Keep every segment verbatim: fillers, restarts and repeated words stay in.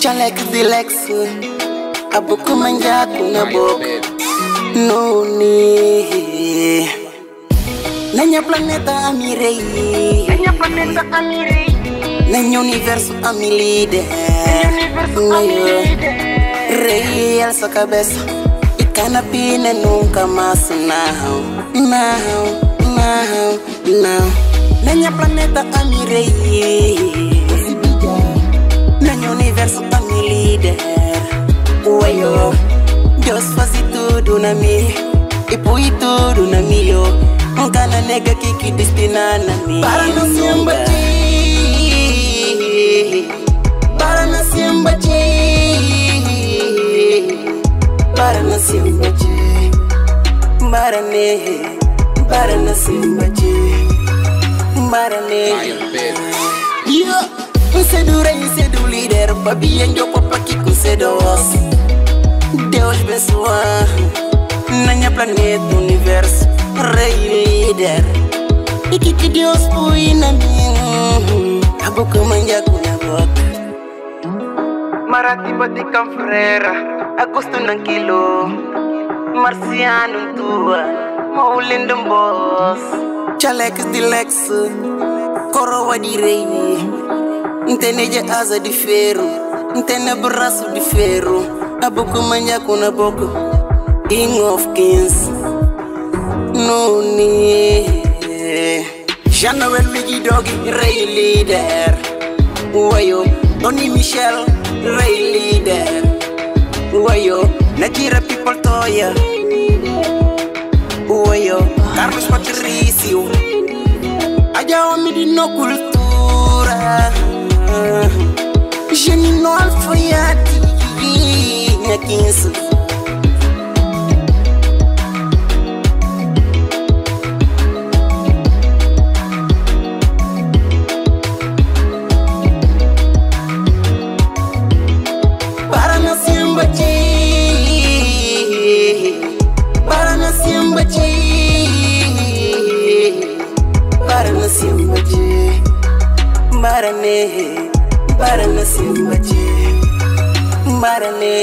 Chalek Dilex Abuku manja kuna bok No ni Nanya planeta amirei Nanya planeta amirei Nanya universo amilide Real sa cabeça E canapina nunca mais Now, now, now, now Nanya planeta amirei Nanya universo amilide Uayo Deus faz tudo na mi E põe tudo na mi yo Nkana nega kiki destina na mi Para na siambaji Para na siambaji Para na siambaji Para ne Para na siambaji Para ne Yo Nsedu rei, nsedu líder Babi enjo papa kiku sedos Deus bençoa Nanya planeta universo Rei líder Iki que Deus põe na minha A boca manja kuna boca Marati bati canfrera Agosto naquilo Marciano tua Maulindo boss Chalex Dilex Coroa di rei Nteneja asa di ferro Ntene braço de ferro A boca manja kuna boca King of Kings No ni Jean-Noël Wiggy Doggy Rei leader Wayo Tony Michel Rei leader Wayo Najira people toya Wayo Carlos Patricio Aja omidi no cultura Genino alfayati Nyakinsu Barane, barane simbaji, barane.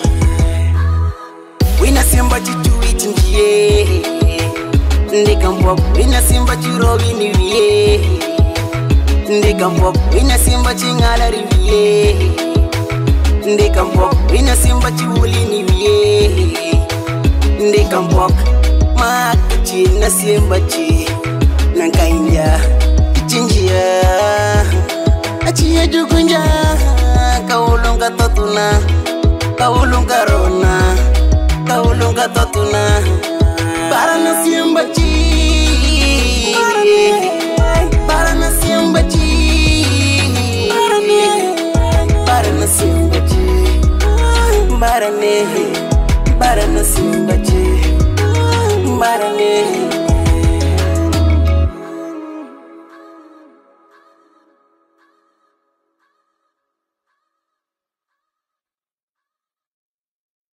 Wina simbaji chui chinjie, ndikambok. Wina simbaji robi niwie, ndikambok. Wina simbaji ngala riwie, ndikambok. Wina simbaji uli niwie, ndikambok. Makachi na simbaji, nankainja. Chinjia Achia jugunja Kaulunga totuna Kaulunga rona Kaulunga totuna Para na siambachi